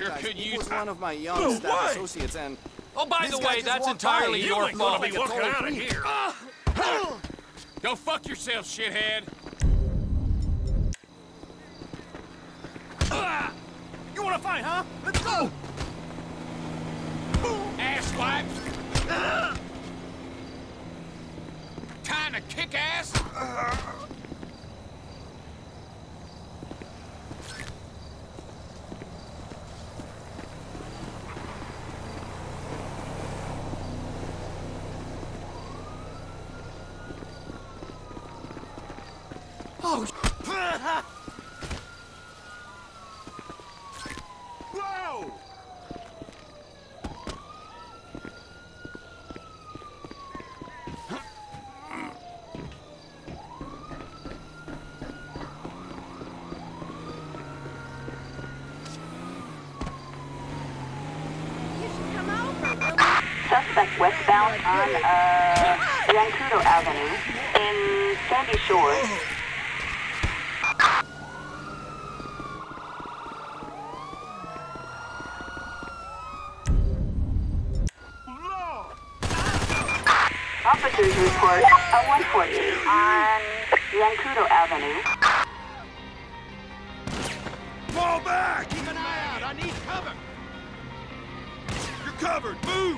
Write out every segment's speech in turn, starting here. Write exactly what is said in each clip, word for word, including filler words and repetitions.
Sure could He use was one of my young No staff way. associates, and Oh, by this the guy way, just that's walked entirely by. your You fault. ain't gonna be walking out of here. Go fuck yourself, shithead. You wanna fight, huh? Let's go! Asswipe. Kinda kick ass. Oh, Whoa! Suspect westbound on uh, Yankudo Avenue in Sandy Shores. Officers report a one forty on Yankudo Avenue. Fall back! Keep an eye out. I need cover. You're covered! Move!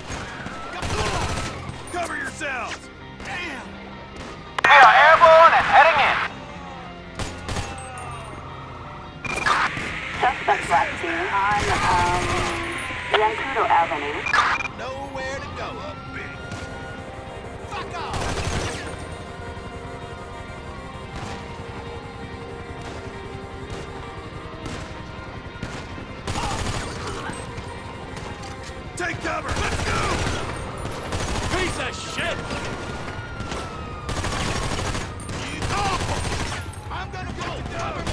Cover yourselves! Damn. We are airborne and heading in. Suspect last seen on um, Yankudo Avenue. Nowhere to go. Fuck off. Take cover! Let's go! Piece of shit. I'm gonna go! Cover!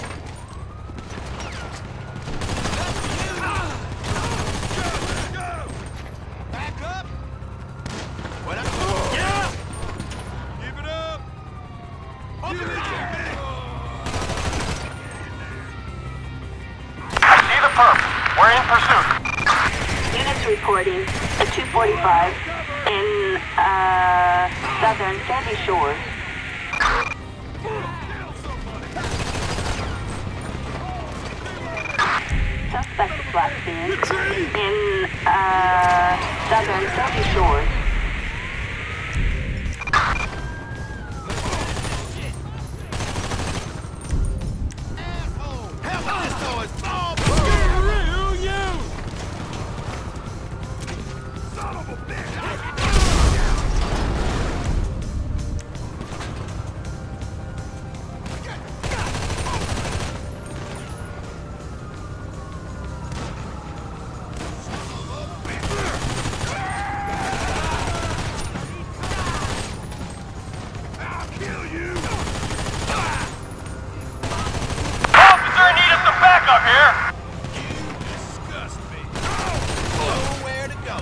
Go! Go! Back up. What up? Yeah! Keep it up! Open it here, man! I see the perp. We're in pursuit. Units reporting a two forty-five in uh, southern Sandy Shores. Suspect last seen in uh, southern Sandy Shores. Hell, this door is all Screw you! Son of a bitch! I'll kill you! Officer, need us some backup here. Disgust me! nowhere to go.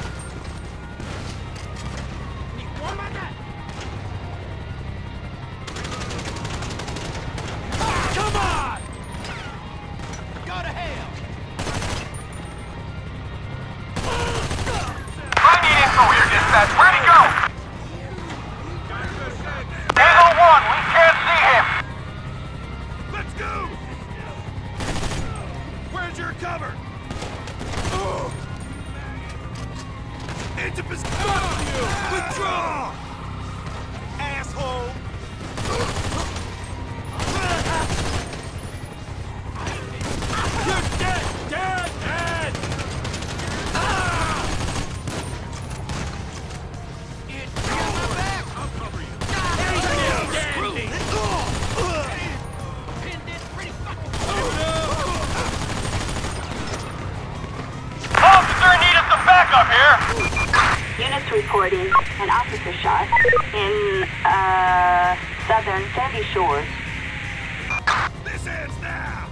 Come on! Go to hell! I need info here, dispatch. Where'd he go? Eagle one, we can't see him. Let's go! Where's your cover? Into position! Fuck you! Withdraw! Asshole! You're dead! Dead! Dead! Ah! Get my back. I'll cover you. Screw it. Pinned it pretty fucking Officer, need us some backup here. Units reporting an officer shot in uh, southern Sandy Shores. This ends now!